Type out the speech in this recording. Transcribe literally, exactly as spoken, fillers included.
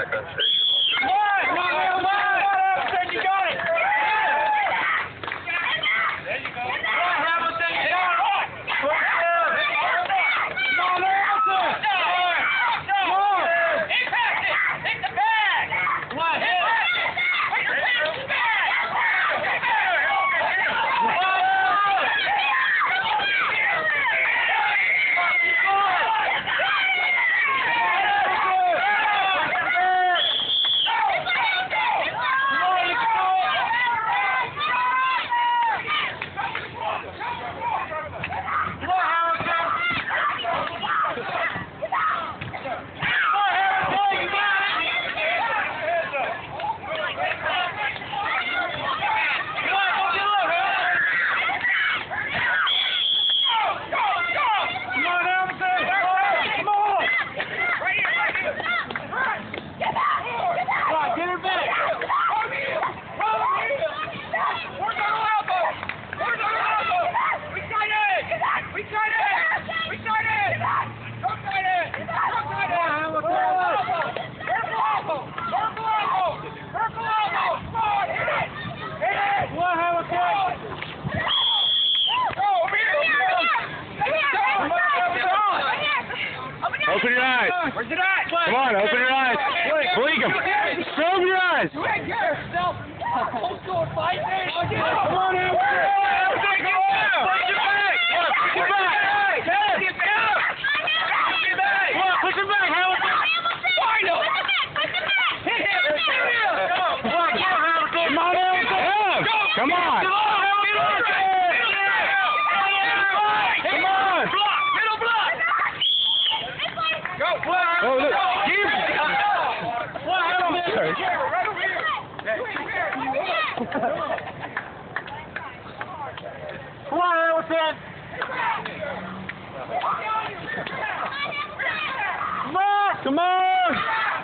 shotgun station. Come on, Hamilton, you got it. There you go. Come on, Hamilton, you got it. Come on, Hamilton. Come on. Impact it. Hit the bag. Come on, hit it. Put your feet in the bag. Open your eyes. Where's it at? Come on, open your eyes. Blink them. Open your eyes. Come on, push it back, Hamilton. Come on, Hamilton. Come on. Oh, look. Keep. Come on, Hamilton. Come on. Come on.